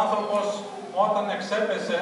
άνθρωπος όταν εξέπεσε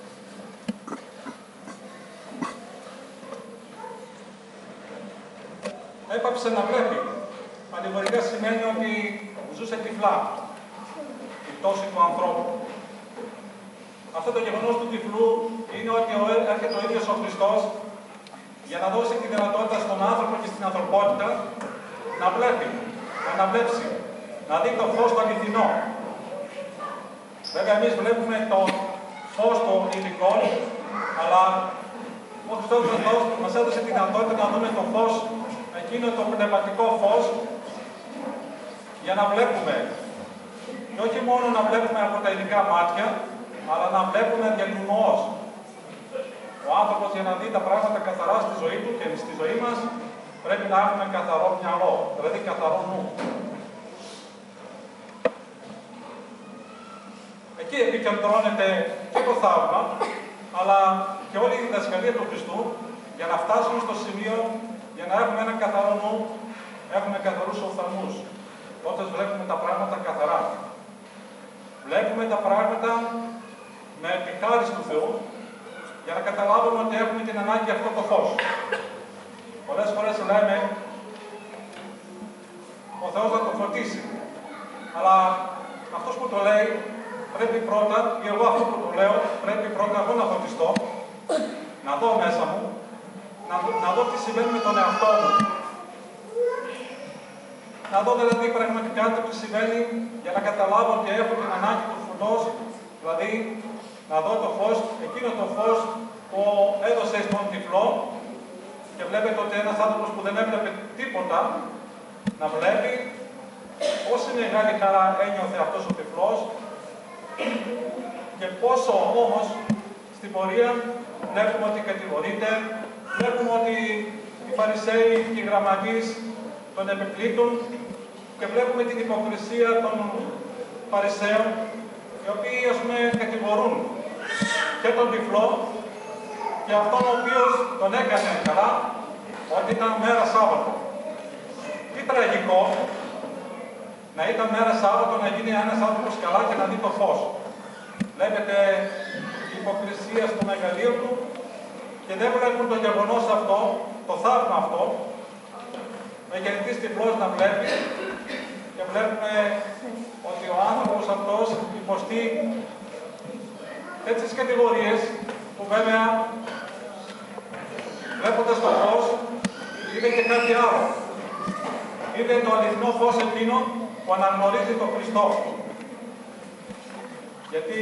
έπαψε να βλέπει. Αλληγορικά σημαίνει ότι ζούσε τυφλά η πτώση του ανθρώπου. Αυτό το γεγονός του τυφλού είναι ότι έρχεται ο ίδιος ο Χριστός για να δώσει τη δυνατότητα στον άνθρωπο και στην ανθρωπότητα να βλέπει, να αναβλέψει, να δει το φως το αληθινό. Βέβαια, εμείς βλέπουμε το φως το υλικό, αλλά ο Χριστός μας έδωσε τη δυνατότητα να δούμε το φως, εκείνο το πνευματικό φως, για να βλέπουμε. Και όχι μόνο να βλέπουμε από τα υλικά μάτια, αλλά να βλέπουμε διαλυμός. Ο άνθρωπος για να δει τα πράγματα καθαρά στη ζωή του και στη ζωή μας, πρέπει να έχουμε καθαρό μυαλό, δηλαδή καθαρό νου. Εκεί επικεντρώνεται και το θαύμα, αλλά και όλη η διδασκαλία του Χριστού, για να φτάσουμε στο σημείο, για να έχουμε έναν καθαρό νου, έχουμε καθαρούς οφθαλμούς. Τότε βλέπουμε τα πράγματα καθαρά. Βλέπουμε τα πράγματα με τη χάρη του Θεού, για να καταλάβουμε ότι έχουμε την ανάγκη αυτό το φως. Πολλές φορές λέμε ο Θεός να το φωτίσει. Αλλά αυτός που το λέει πρέπει πρώτα, ή εγώ αυτό που το λέω, πρέπει πρώτα εγώ να φωτιστώ, να δω μέσα μου, να δω τι συμβαίνει με τον εαυτό μου. Να δω δηλαδή πραγματικά τι συμβαίνει για να καταλάβω ότι έχω την ανάγκη του φωτός, δηλαδή να δω το φως, εκείνο το φως που έδωσε στον τυφλό, και βλέπετε ότι ένας άνθρωπος που δεν έβλεπε τίποτα, να βλέπει πόση μεγάλη χαρά ένιωθε αυτός ο τυφλός και πόσο όμως στην πορεία βλέπουμε ότι κατηγορείται, βλέπουμε ότι οι Φαρισαίοι και οι γραμματείς τον επιπλήττουν και βλέπουμε την υποκρισία των Φαρισαίων, οι οποίοι ας πούμε κατηγορούν και τον τυφλό και αυτόν ο οποίος τον έκανε καλά, ότι ήταν μέρα Σάββατο. Τι τραγικό να ήταν μέρα Σάββατο να γίνει ένας άνθρωπος καλά και να δει το φως. Βλέπετε η υποκρισία στο μεγαλείο του και δεν βλέπουν το γεγονός αυτό, το θαύμα αυτό, με γεννητής τυφλός να βλέπει και βλέπουμε ότι ο άνθρωπος αυτός υποστεί τέτοιες κατηγορίες που βέβαια βλέποντας το φως είδε και κάτι άλλο. Είδε το αληθινό φως εκείνο που αναγνωρίζει τον Χριστό. Γιατί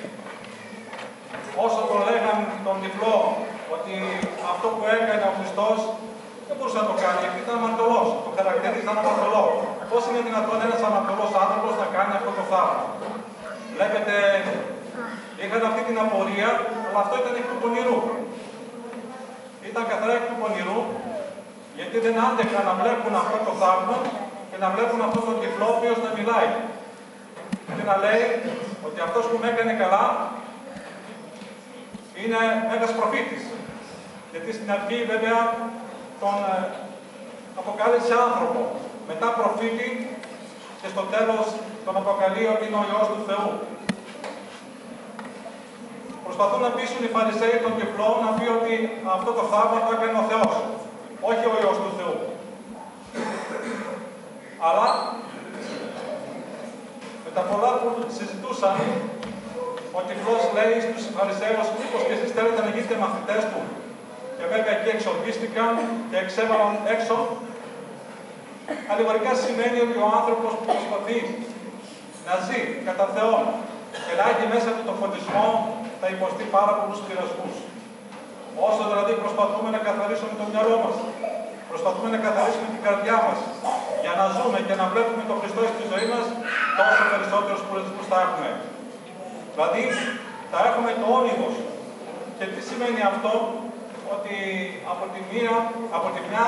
όσο το λέγαν τον τυφλό ότι αυτό που έκανε ο Χριστός δεν μπορούσε να το κάνει, γιατί ήταν αμαρτωλός. Το χαρακτηρίζει αμαρτωλό. Πώς είναι δυνατόν ένας αμαρτωλός άνθρωπος να κάνει αυτό το θαύμα? Βλέπετε, είχαν αυτή την απορία, αλλά αυτό ήταν εκ του πονηρού. Ήταν καθαρά εκ του πονηρού, γιατί δεν άντεχαν να βλέπουν αυτό το θαύμα και να βλέπουν αυτόν τον τυφλό ο οποίος να μιλάει. Και να λέει ότι αυτός που με έκανε καλά είναι ένας προφήτης. Γιατί στην αρχή βέβαια τον αποκάλυψε άνθρωπο, μετά προφήτη και στο τέλος τον αποκαλεί ότι είναι ο Υιός του Θεού. Προσπαθούν να πείσουν οι Φαρισαίοι τον τυφλό να πει ότι αυτό το θαύμα το έκανε ο Θεός, όχι ο Υιός του Θεού. Αλλά με τα πολλά που συζητούσαν, ο τυφλός λέει στους Φαρισαίους, μήπως και εσείς θέλετε να γίνετε μαθητές του? Και βέβαια εκεί εξορκίστηκαν και εξέβαλαν έξω. Αλληγορικά σημαίνει ότι ο άνθρωπος που προσπαθεί να ζει κατά Θεόν και να έχει μέσα του τον φωτισμό θα υποστεί πάρα πολλούς πειρασμούς. Όσο δηλαδή προσπαθούμε να καθαρίσουμε το μυαλό μας, προσπαθούμε να καθαρίσουμε την καρδιά μας για να ζούμε και να βλέπουμε τον Χριστό στη ζωή μας, τόσο περισσότερους πειρασμούς θα έχουμε. Δηλαδή θα έχουμε το όνειδος. Και τι σημαίνει αυτό? Ότι από τη μια,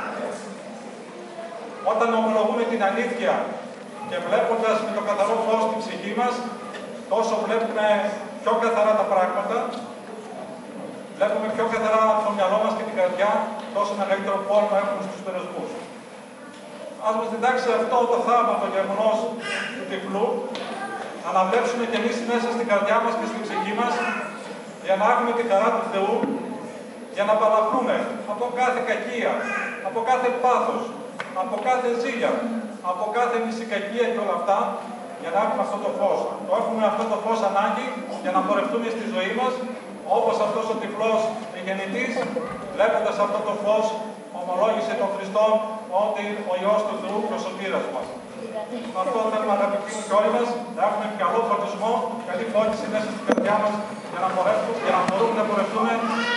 όταν ομολογούμε την αλήθεια και βλέποντας με το καθαρό φως την ψυχή μας, τόσο βλέπουμε πιο καθαρά τα πράγματα, βλέπουμε πιο καθαρά το μυαλό μας και την καρδιά, τόσο μεγαλύτερο πόλεμο έχουμε στους πειρασμούς. Ας μας διδάξει αυτό το θαύμα, το γεγονός του τυφλού, να αναβλέψουμε κι εμείς μέσα στην καρδιά μας και στην ψυχή μας, για να έχουμε τη χαρά του Θεού, για να απαλλαχθούμε από κάθε κακία, από κάθε πάθος, από κάθε ζήλια, από κάθε μυσικακία και όλα αυτά, για να έχουμε αυτό το φως. Το έχουμε αυτό το φως ανάγκη για να πορευτούμε στη ζωή μας, όπως αυτός ο τυφλός γεννητής, βλέποντας αυτό το φως, ομολόγησε τον Χριστό ότι ο Υιός του Θεού και ο Σωτήρας μας. Αυτό θέλουμε, αγαπητοί μου, και όλοι μας να έχουμε καλό φωτισμό, καλή φώτιση μέσα στην καρδιά μας για να μπορούμε να πορευτούμε